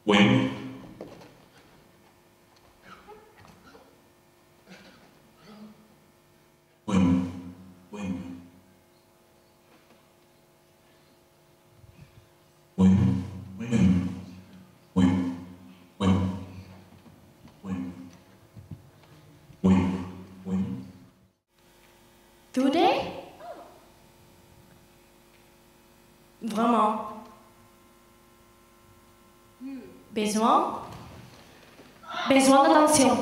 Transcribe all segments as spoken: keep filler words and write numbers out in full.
Wing. Wing. Wing. Wing. Wing. Wing. Wing. Wing. Wing. Wing. Today? Vraiment. Besoin? Besoin d'attention.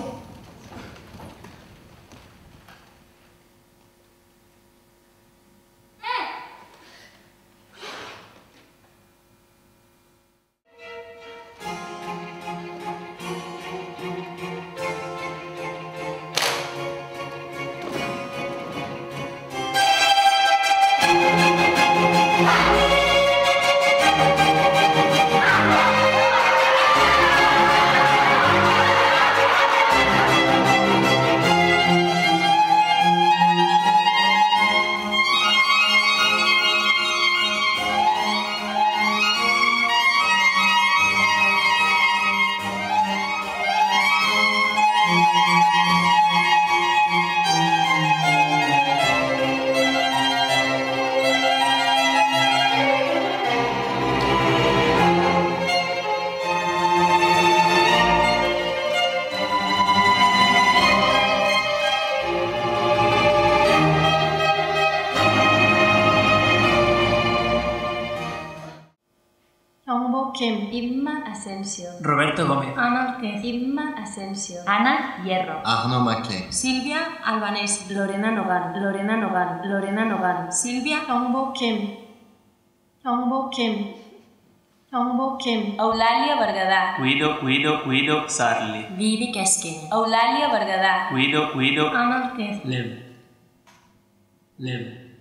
Kim. Inma Asensio. Roberto Gómez. Ana Ortiz. Inma Asensio. Ana Hierro. Arnaud Maclay. Silvia Albanés. Lorena Nogal. Lorena Nogal. Lorena Nogal. Silvia Tongbo Kim. Tongbo Kim. Tongbo Kim. Eulàlia Berguedà. Guido, Guido, Guido Sarli. Vivi Keskin. Eulàlia Berguedà. Guido, Guido. Ana Ortiz. Lev. Lev.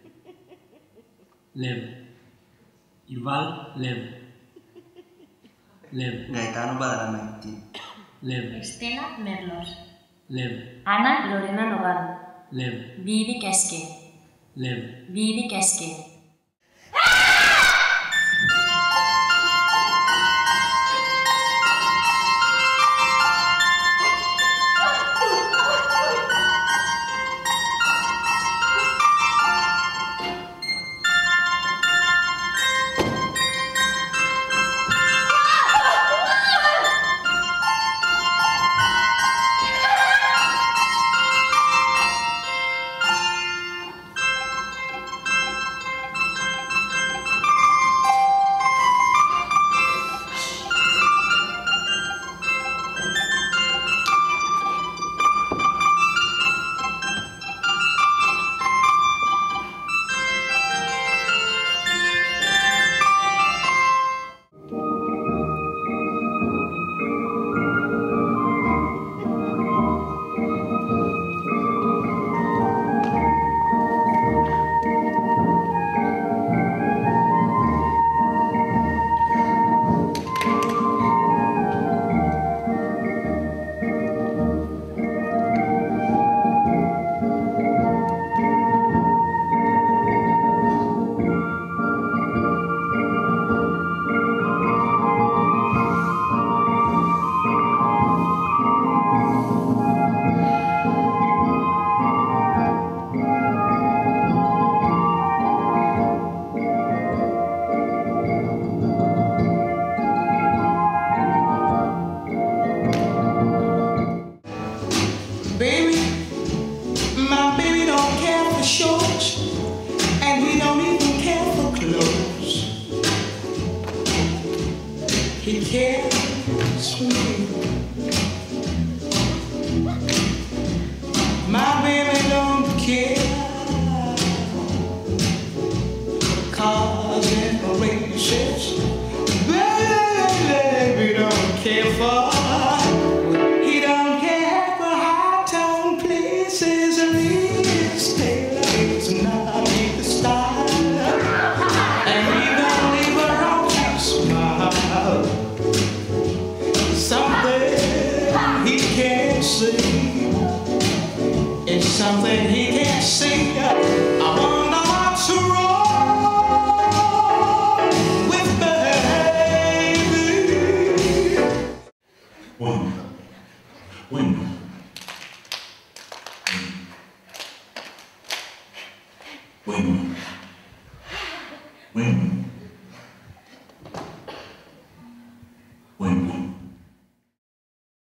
Lev. Ival Lev. Lev. Gaetano Badalamenti. Lev. Estela Merlos. Lev. Ana Lorena Nogal. Lev. Vivi Keskin. Lev. Vivi Keskin. Baby, my baby don't care for shorts, and he don't even care for clothes. He cares for me. My baby don't care for cars and races. Baby don't care for. It's something he can't see. I wonder what's wrong with baby. Win. Win. Win.